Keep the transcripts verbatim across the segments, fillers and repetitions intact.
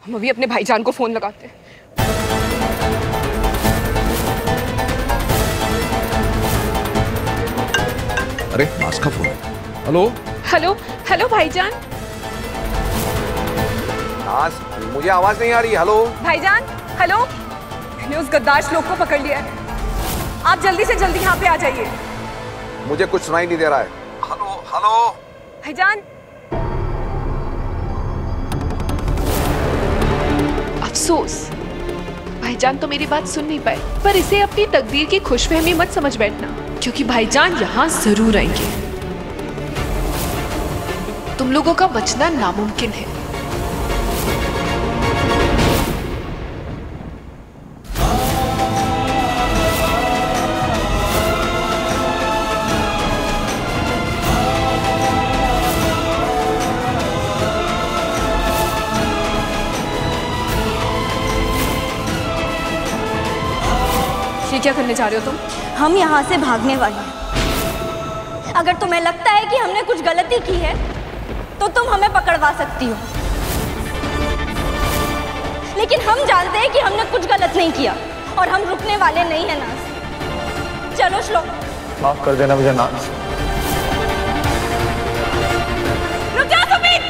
हम अभी अपने भाईजान को फोन लगाते हैं। अरे नाज का फोन है। हेलो हेलो हेलो भाईजान। नाज, मुझे आवाज नहीं आ रही। हेलो भाईजान, हेलो। मैंने उस गद्दार श्लोक को पकड़ लिया है। आप जल्दी से जल्दी यहाँ पे आ जाइए। मुझे कुछ सुनाई नहीं दे रहा है। हेलो हेलो भाईजान। अफसोस, भाईजान तो मेरी बात सुन नहीं पाए, पर इसे अपनी तकदीर की खुशफहमी मत समझ बैठना, क्योंकि भाईजान यहाँ जरूर आएंगे। तुम लोगों का बचना नामुमकिन है। ये क्या करने जा रहे हो तुम? हम यहाँ से भागने वाले हैं। अगर तुम्हें लगता है कि हमने कुछ गलती की है तो तुम हमें पकड़वा सकती हो, लेकिन हम जानते हैं कि हमने कुछ गलत नहीं किया और हम रुकने वाले नहीं हैं नाज। चलो श्लोक। माफ कर देना मुझे नाज। रुक जा सुमित।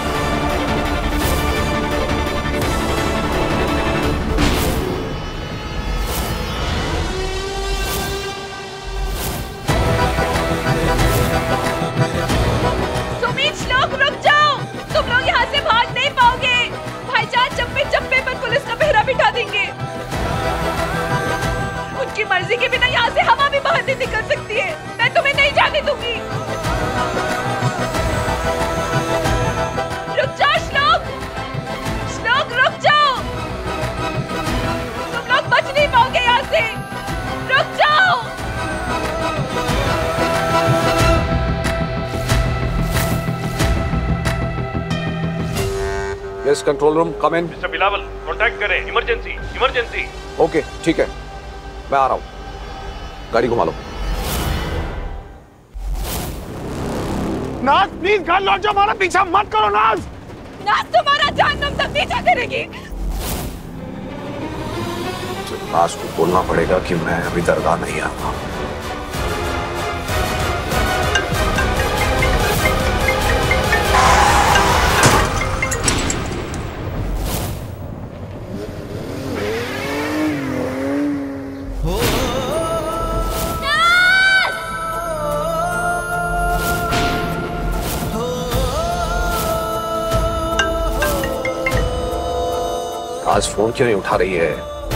सुमित, श्लोक, रुक जाओ। तुम लोग यहाँ से भाग नहीं पाओगे। भाईजान चप्पे चप्पे पर पुलिस का पहरा बिठा देंगे। उनकी मर्जी के बिना यहाँ से हवा भी बाहर नहीं निकल सकती है। मैं तुम्हें नहीं जाने दूंगी। रुक जाओ श्लोक। श्लोक, रुक जाओ। तुम लोग बच नहीं पाओगे यहाँ से। रुक जाओ। Yes control room, come in. Mister Bilawal, contact करें। Emergency emergency. ओके ठीक है, मैं आ रहा हूँ। गाड़ी घुमा लो। नाज प्लीज घर लौट जाओ, हमारा पीछा मत करो नाज। नाज तुम्हारा जहन्नम तक पीछा करेगी। नाज को बोलना पड़ेगा कि मैं अभी दरगाह नहीं आता। आज फोन क्यों नहीं उठा रही है?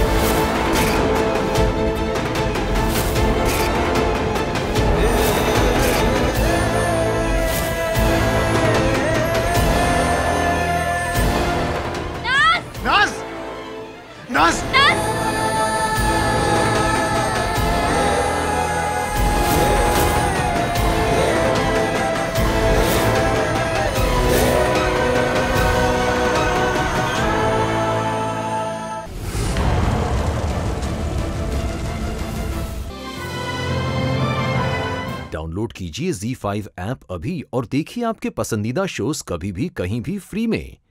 नाज नाज डाउनलोड कीजिए ज़ी फाइव ऐप अभी और देखिए आपके पसंदीदा शोज कभी भी कहीं भी फ्री में।